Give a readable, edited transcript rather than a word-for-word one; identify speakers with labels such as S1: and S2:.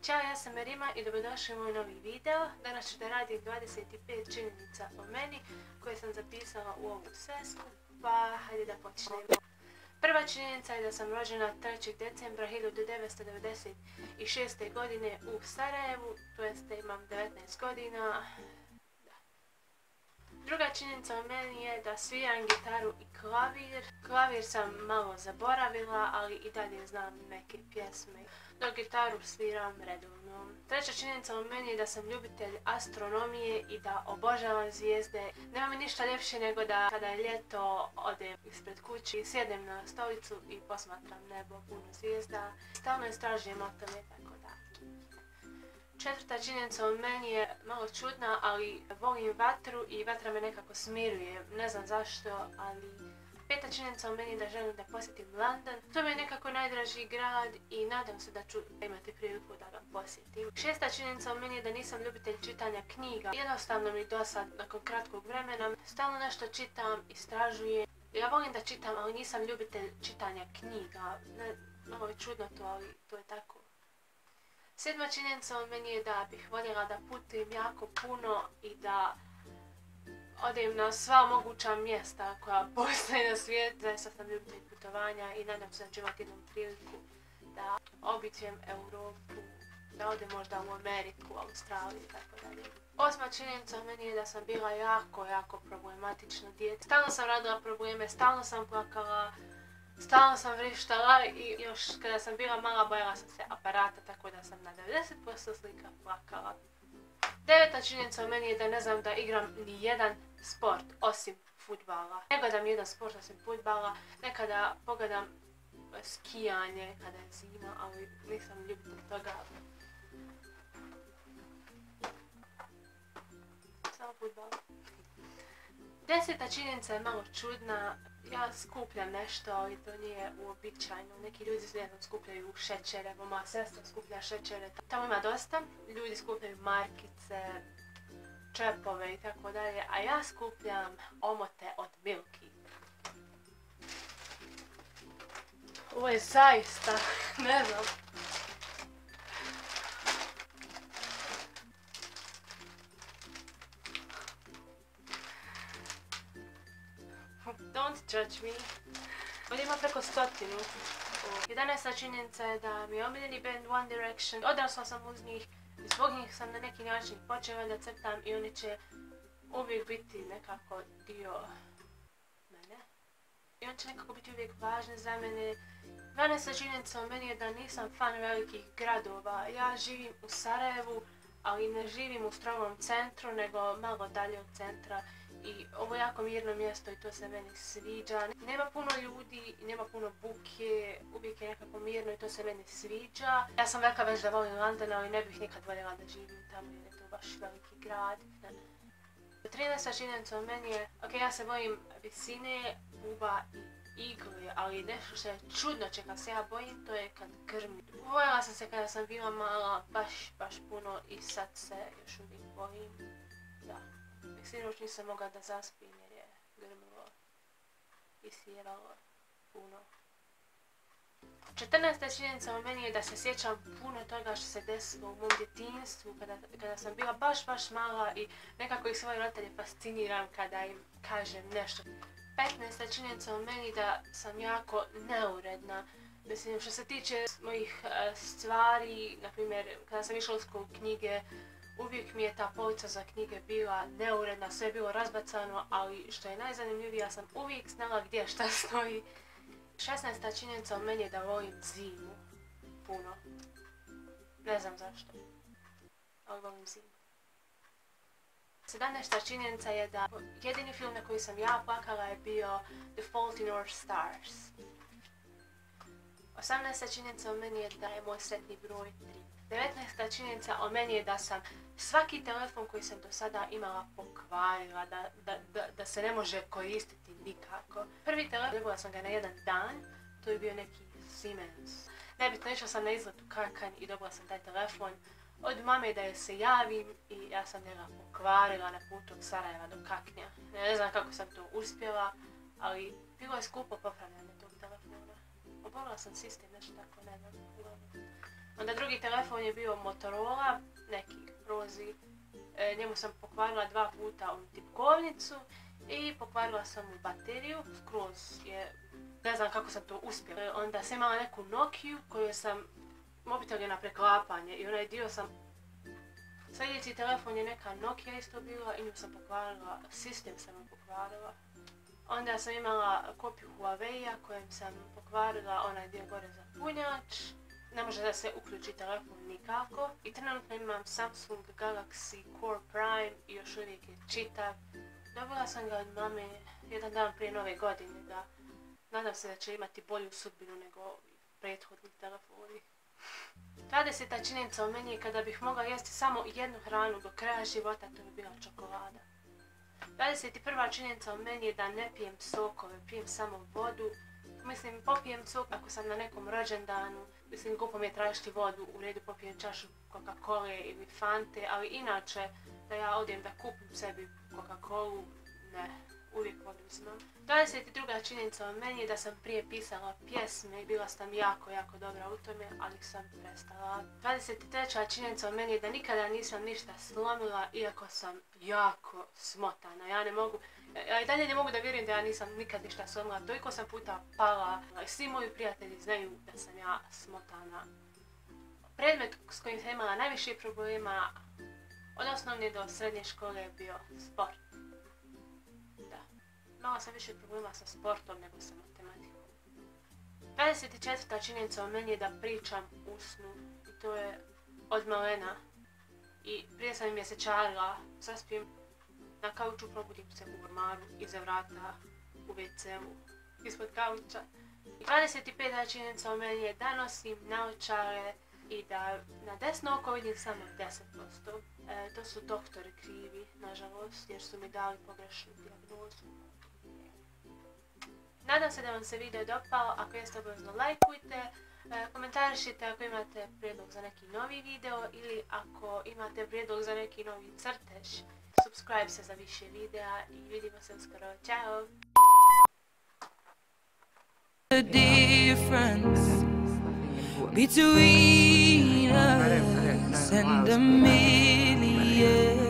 S1: Ćao, ja sam Merima i dobrodošli u moj novi video. Danas ću da radim 25 činjenica o meni koje sam zapisala u ovu svesku, pa hajde da počnemo. Prva činjenica je da sam rođena 3. decembra 1996. godine u Sarajevu, to jeste imam 19 godina. Druga činjenica o meni je da sviram gitaru i klavir. Klavir sam malo zaboravila, ali i dalje znam neke pjesme, dok gitaru sviram redovno. Treća činjenica o meni je da sam ljubitelj astronomije i da obožavam zvijezde. Nema mi ništa ljepše nego da kada je ljeto odem ispred kući, sjedem na stolicu i posmatram nebo puno zvijezda. Stalno istražujem o tome, tako da. Četvrta činjenica o meni je malo čudna, ali volim vatru i vatra me nekako smiruje. Ne znam zašto, ali peta činjenica o meni je da želim da posjetim London. To mi je nekako najdraži grad i nadam se da ću imati priliku da ga posjetim. Šesta činjenica o meni je da nisam ljubitelj čitanja knjiga. Jednostavno mi dosad nakon kratkog vremena. Stalno nešto čitam, istražujem. Ja volim da čitam, ali nisam ljubitelj čitanja knjiga. Malo je čudno to, ali to je tako. Sedma činjenica o meni je da bih voljela da putujem jako puno i da odem na sva moguća mjesta koja postoje na svijetu. Zaista sam ljubitelj putovanja i nadam se da ću imati jednu priliku da obiđem Europu, da odem možda u Ameriku, Australiju i tako dalje. Osma činjenica o meni je da sam bila jako problematično dijete. Stalno sam radila probleme, stalno sam plakala, stalno sam vrištala i još kada sam bila mala bojala sam se aparata, tako da sam na 90% slika plakala. Deveta činjenica o meni je da ne znam da igram ni jedan sport osim fudbala. Ne gledam jedan sport osim fudbala, nekada pogledam skijanje kada je zima, ali nisam ljubitelj toga. Samo fudbal. Deseta činjenica je malo čudna. Ja skupljam nešto, ali to nije uobičajeno. Neki ljudi skupljaju šećere, moja sestra skuplja šećere. Tamo ima dosta. Ljudi skupljaju markice, čepove i tako dalje, a ja skupljam omote od Milky. Ovo je zaista, ne znam. Don't judge me. Ovdje ima preko 100. 11. činjenica je da mi je omiljeni band One Direction. Odrasla sam uz njih i zbog njih sam na neki način počela da crtam i oni će uvijek biti nekako dio mene. I oni će nekako biti uvijek važni za mene. 12. činjenica o meni je da nisam fan velikih gradova. Ja živim u Sarajevu, ali ne živim u strogom centru, nego malo dalje od centra. I ovo je jako mirno mjesto i to se meni sviđa. Nema puno ljudi i nema puno buke, uvijek je nekako mirno i to se meni sviđa. Ja sam velika već da volim London, ali ne bih nikad voljela da živim tamo jer je to baš veliki grad. 13. činjenica o meni je, ja se bojim visine, buba i igle, ali nešto što je čudno čega se ja bojim, to je kad grmi. Bojala sam se kada sam bila mala baš puno i sad se još uvijek bojim. Da. Sinoć nisam mogla da zaspim jer je grmilo i sviralo puno. 14. činjenica o meni je da se sjećam puno toga što se desilo u mom djetinjstvu kada sam bila baš mala i nekako ih svoje roditelje fasciniram kada im kažem nešto. 15. činjenica o meni da sam jako neuredna. Mislim, što se tiče mojih stvari, na primjer, kada sam išla u školu knjige, uvijek mi je ta polica za knjige bila neuredna, sve je bilo razbacano, ali što je najzanimljivije, ja sam uvijek znala gdje šta stoji. 16. činjenica o meni je da volim zimu. Puno. Ne znam zašto, ali volim zimu. 17. činjenica je da jedini film na koji sam ja plakala je bio The Fault in Our Stars. 18. činjenica o meni je da je moj sretni broj 3. 19. činjenica o meni je da sam svaki telefon koji sam do sada imala pokvarila, da se ne može koristiti nikako. Prvi telefon, dobila sam ga na jedan dan, to je bio neki Siemens. Nebitno, išla sam na izlet u Karkanj i dobila sam taj telefon od mame da joj se javim i ja sam njega pokvarila na putu od Sarajeva do Kaknja. Ne znam kako sam to uspjela, ali bilo je skupo popravljanje tog telefona. Oborila sam sistem, nešto tako, ne znam. Onda drugi telefon je bio Motorola, neki rozi. Njemu sam pokvarila 2 puta u tipkovnicu i pokvarila sam mu bateriju, skroz je, ne znam kako sam to uspjela. Onda sam imala neku Nokiju koju sam, mobitel je na preklapanje i onaj dio sam, sljedeći telefon je neka Nokia isto bila i nju sam pokvarila, sistem sam mu pokvarila. Onda sam imala kopiju Huawei-a kojem sam pokvarila onaj dio gore za punjač. Ne može da se uključi telefon nikako. I trenutno imam Samsung Galaxy Core Prime i još uvijek je čitav. Dobila sam ga od mame jedan dan prije nove godine, da nadam se da će imati bolju sudbinu nego prethodni telefoni. 20. činjenica o meni je kada bih mogla jesti samo jednu hranu do kraja života, to bi bila čokolada. 21. činjenica o meni je da ne pijem sokove, pijem samo vodu. Mislim, popijem sok ako sam na nekom rođendanu, mislim, glupo mi je tražiti vodu, u redu popijem čašu Coca-Cole ili Fante, ali inače da ja odem da kupim sebi Coca-Colu, ne, uvijek vodu uzmem. 22. činjenica o meni je da sam prije pisala pjesme i bila sam jako dobra u tome, ali sam prestala. 23. činjenica o meni je da nikada nisam ništa slomila, iako sam jako smotana. Ja i dalje ne mogu da vjerujem da ja nisam nikad ništa slomila, toliko sam puta pala. Svi moji prijatelji znaju da sam ja smotana. Predmet s kojim sam imala najviše problema od osnovne do srednje škole je bio sport. Imala sam više problema sa sportom nego sa matematikom. 24. činjenica o meni je da pričam u snu i to je od malena. I prije sam mjesečarila, zaspim na kauču, probudim se u ormaru, iza vrata, u WC-u, ispod kauča. I 25. činjenica o meni je da nosim naočare i da na desno oko vidim samo 10%. To su doktori krivi, nažalost, jer su mi dali pogrešnu dijagnozu. Nadam se da vam se video dopao, ako jeste obavezno lajkujte, komentarišite ako imate prijedlog za neki novi video ili ako imate prijedlog za neki novi crtež. Subscribe se za više videa i vidimo se uskoro. Ćao!
S2: The difference between us and a million